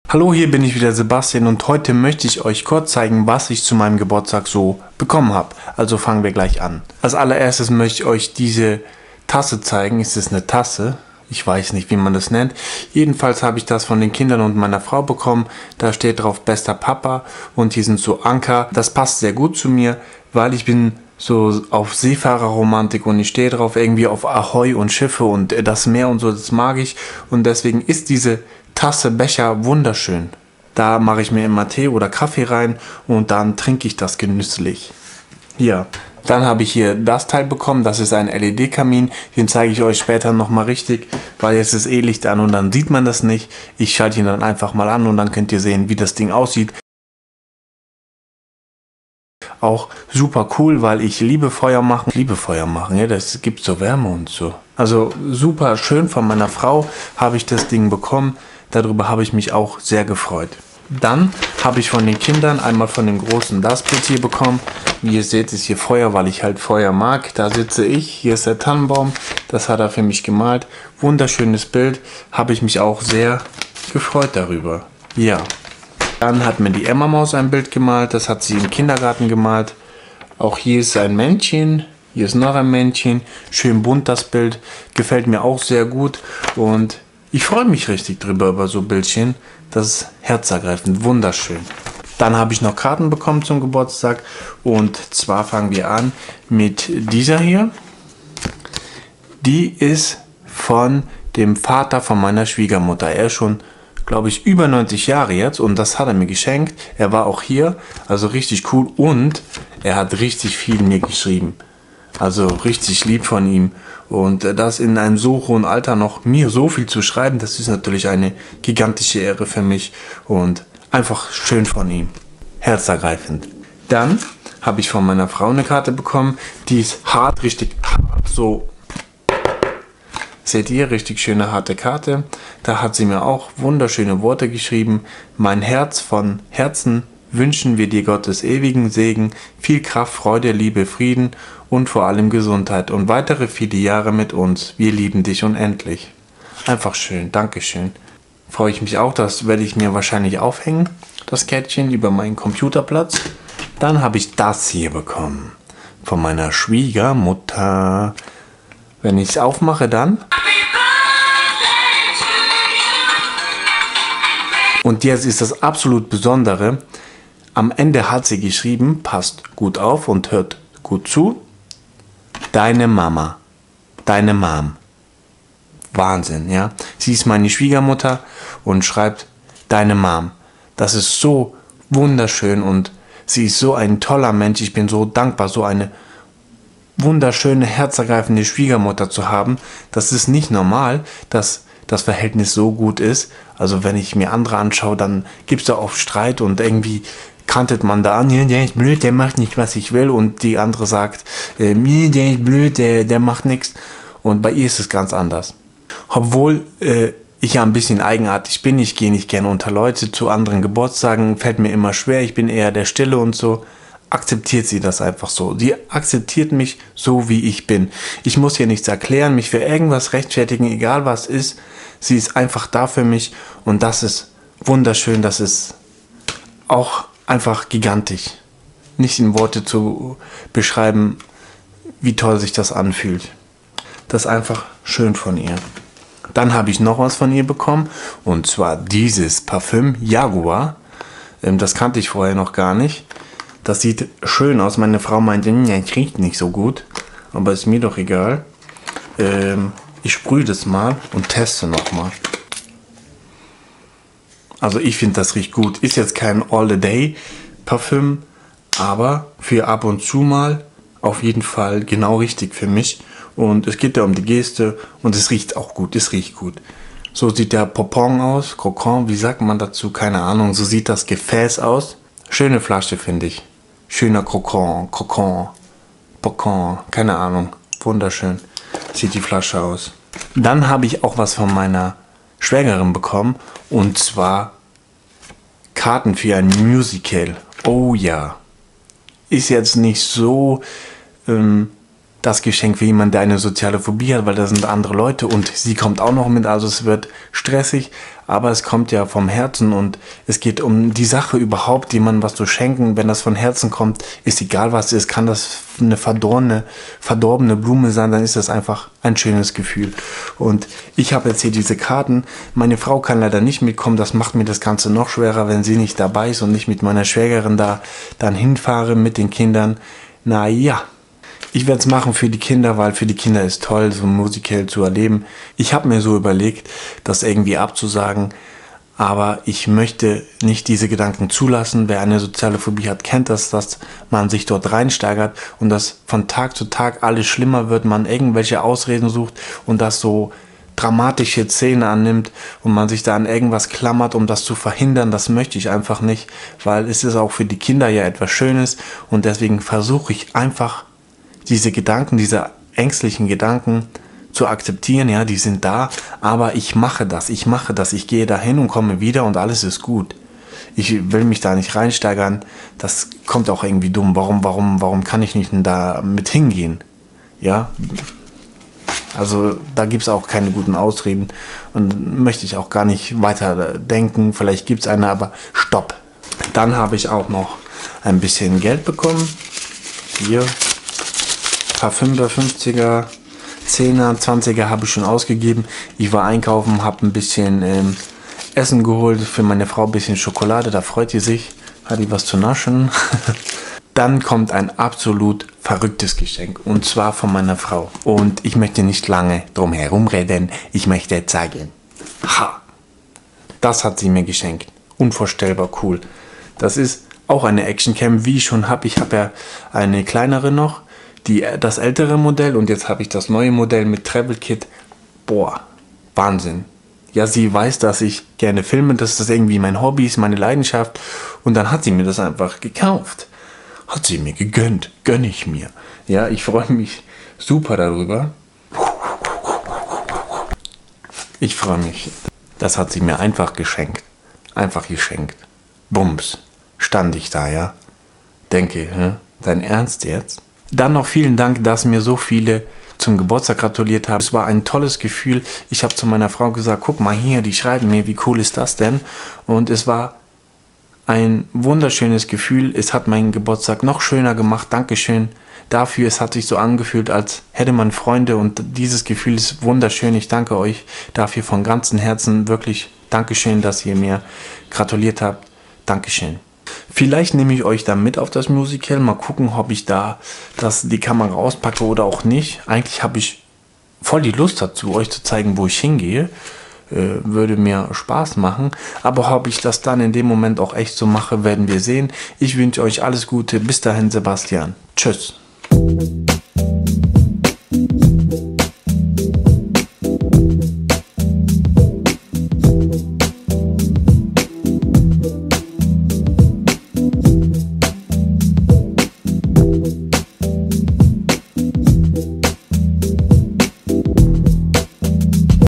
Hallo, hier bin ich wieder, Sebastian, und heute möchte ich euch kurz zeigen, was ich zu meinem Geburtstag so bekommen habe. Also fangen wir gleich an. Als allererstes möchte ich euch diese Tasse zeigen. Ist es eine Tasse? Ich weiß nicht, wie man das nennt. Jedenfalls habe ich das von den Kindern und meiner Frau bekommen. Da steht drauf bester Papa und hier sind so Anker. Das passt sehr gut zu mir, weil ich bin so auf Seefahrerromantik und ich stehe drauf irgendwie auf Ahoi und Schiffe und das Meer und so, das mag ich. Und deswegen ist diese Tasse, Becher wunderschön. Da mache ich mir immer Tee oder Kaffee rein und dann trinke ich das genüsslich. Ja, dann habe ich hier das Teil bekommen, das ist ein LED-Kamin. Den zeige ich euch später nochmal richtig, weil jetzt ist Licht an und dann sieht man das nicht. Ich schalte ihn dann einfach mal an und dann könnt ihr sehen, wie das Ding aussieht. Auch super cool, weil ich liebe Feuer machen. Ja, das gibt so Wärme und so. Also super schön, von meiner Frau habe ich das Ding bekommen. Darüber habe ich mich auch sehr gefreut. Dann habe ich von den Kindern einmal von dem großen das Bild hier bekommen. Wie ihr seht, ist hier Feuer, weil ich halt Feuer mag. Da sitze ich, hier ist der Tannenbaum. Das hat er für mich gemalt. Wunderschönes Bild, habe ich mich auch sehr gefreut darüber. Ja. Dann hat mir die Emma-Maus ein Bild gemalt, das hat sie im Kindergarten gemalt. Auch hier ist ein Männchen, hier ist noch ein Männchen. Schön bunt das Bild, gefällt mir auch sehr gut und ich freue mich richtig drüber über so Bildchen. Das ist herzergreifend, wunderschön. Dann habe ich noch Karten bekommen zum Geburtstag und zwar fangen wir an mit dieser hier. Die ist von dem Vater von meiner Schwiegermutter. Er ist schon, glaube ich, über 90 Jahre jetzt und das hat er mir geschenkt. Er war auch hier, also richtig cool und er hat richtig viel mir geschrieben. Also richtig lieb von ihm und das in einem so hohen Alter noch mir so viel zu schreiben, das ist natürlich eine gigantische Ehre für mich und einfach schön von ihm. Herzergreifend. Dann habe ich von meiner Frau eine Karte bekommen, die ist hart, richtig hart, so. Seht ihr, richtig schöne harte Karte. Da hat sie mir auch wunderschöne Worte geschrieben. Mein Herz, von Herzen wünschen wir dir Gottes ewigen Segen, viel Kraft, Freude, Liebe, Frieden und vor allem Gesundheit und weitere viele Jahre mit uns. Wir lieben dich unendlich. Einfach schön, Dankeschön. Freue ich mich auch, das werde ich mir wahrscheinlich aufhängen, das Kärtchen, über meinen Computerplatz. Dann habe ich das hier bekommen, von meiner Schwiegermutter. Wenn ich es aufmache, dann. Und jetzt ist das absolut Besondere. Am Ende hat sie geschrieben, passt gut auf und hört gut zu. Deine Mama, deine Mom. Wahnsinn, ja. Sie ist meine Schwiegermutter und schreibt, deine Mom. Das ist so wunderschön und sie ist so ein toller Mensch. Ich bin so dankbar, so eine wunderschöne, herzergreifende Schwiegermutter zu haben. Das ist nicht normal, dass das Verhältnis so gut ist. Also wenn ich mir andere anschaue, dann gibt es da oft Streit und irgendwie kantet man da an, der ist blöd, der macht nicht, was ich will. Und die andere sagt, der ist blöd, der macht nichts. Und bei ihr ist es ganz anders. Obwohl ich ja ein bisschen eigenartig bin, ich gehe nicht gerne unter Leute zu anderen Geburtstagen, fällt mir immer schwer, ich bin eher der Stille und so. Akzeptiert sie das einfach so. Sie akzeptiert mich so, wie ich bin. Ich muss hier nichts erklären, mich für irgendwas rechtfertigen, egal was ist. Sie ist einfach da für mich und das ist wunderschön, das ist auch einfach gigantisch. Nicht in Worte zu beschreiben, wie toll sich das anfühlt. Das ist einfach schön von ihr. Dann habe ich noch was von ihr bekommen und zwar dieses Parfüm Jaguar. Das kannte ich vorher noch gar nicht. Das sieht schön aus. Meine Frau meinte, es riecht nicht so gut. Aber ist mir doch egal. Ich sprühe das mal und teste nochmal. Also ich finde, das riecht gut. Ist jetzt kein All-a-Day-Parfüm, aber für ab und zu mal auf jeden Fall genau richtig für mich. Und es geht ja um die Geste und es riecht auch gut. Es riecht gut. So sieht der Popon aus. Kokon, wie sagt man dazu? Keine Ahnung. So sieht das Gefäß aus. Schöne Flasche, finde ich. Schöner Kokon, keine Ahnung. Wunderschön sieht die Flasche aus. Dann habe ich auch was von meiner Schwägerin bekommen. Und zwar Karten für ein Musical. Oh ja. Ist jetzt nicht so das Geschenk für jemanden, der eine soziale Phobie hat, weil da sind andere Leute und sie kommt auch noch mit, also es wird stressig, aber es kommt ja vom Herzen und es geht um die Sache überhaupt, jemandem was zu schenken. Wenn das von Herzen kommt, ist egal was es ist, kann das eine verdorbene Blume sein, dann ist das einfach ein schönes Gefühl. Und ich habe jetzt hier diese Karten, meine Frau kann leider nicht mitkommen, das macht mir das Ganze noch schwerer, wenn sie nicht dabei ist und ich mit meiner Schwägerin da dann hinfahre mit den Kindern. Naja. Ich werde es machen für die Kinder, weil für die Kinder ist toll, so ein Musical zu erleben. Ich habe mir so überlegt, das irgendwie abzusagen, aber ich möchte nicht diese Gedanken zulassen. Wer eine soziale Phobie hat, kennt das, dass man sich dort reinsteigert und dass von Tag zu Tag alles schlimmer wird, man irgendwelche Ausreden sucht und das so dramatische Szenen annimmt und man sich da an irgendwas klammert, um das zu verhindern. Das möchte ich einfach nicht, weil es ist auch für die Kinder ja etwas Schönes und deswegen versuche ich einfach, diese Gedanken, diese ängstlichen Gedanken zu akzeptieren, ja, die sind da, aber ich mache das, ich gehe dahin und komme wieder und alles ist gut. Ich will mich da nicht reinsteigern, das kommt auch irgendwie dumm. Warum kann ich nicht da mit hingehen? Ja, also da gibt es auch keine guten Ausreden und möchte ich auch gar nicht weiter denken, vielleicht gibt es eine, aber stopp. Dann habe ich auch noch ein bisschen Geld bekommen, hier. Paar 50er, 10er, 20er habe ich schon ausgegeben. Ich war einkaufen, habe ein bisschen Essen geholt, für meine Frau ein bisschen Schokolade, da freut sie sich, hat die was zu naschen. Dann kommt ein absolut verrücktes Geschenk und zwar von meiner Frau. Und ich möchte nicht lange drum herum reden, ich möchte zeigen. Ha! Das hat sie mir geschenkt. Unvorstellbar cool. Das ist auch eine Actioncam, wie ich schon habe. Ich habe ja eine kleinere noch. Das ältere Modell und jetzt habe ich das neue Modell mit Travel Kit. Boah, Wahnsinn. Ja, sie weiß, dass ich gerne filme, dass das irgendwie mein Hobby ist, meine Leidenschaft. Und dann hat sie mir das einfach gekauft. Hat sie mir gegönnt, gönne ich mir. Ja, ich freue mich super darüber. Ich freue mich. Das hat sie mir einfach geschenkt. Einfach geschenkt. Bums. Stand ich da, ja. Denke, dein Ernst jetzt? Dann noch vielen Dank, dass mir so viele zum Geburtstag gratuliert haben. Es war ein tolles Gefühl. Ich habe zu meiner Frau gesagt, guck mal hier, die schreiben mir, wie cool ist das denn? Und es war ein wunderschönes Gefühl. Es hat meinen Geburtstag noch schöner gemacht. Dankeschön dafür. Es hat sich so angefühlt, als hätte man Freunde und dieses Gefühl ist wunderschön. Ich danke euch dafür von ganzem Herzen. Wirklich Dankeschön, dass ihr mir gratuliert habt. Dankeschön. Vielleicht nehme ich euch da mit auf das Musical. Mal gucken, ob ich da die Kamera auspacke oder auch nicht. Eigentlich habe ich voll die Lust dazu, euch zu zeigen, wo ich hingehe. Würde mir Spaß machen. Aber ob ich das dann in dem Moment auch echt so mache, werden wir sehen. Ich wünsche euch alles Gute. Bis dahin, Sebastian. Tschüss.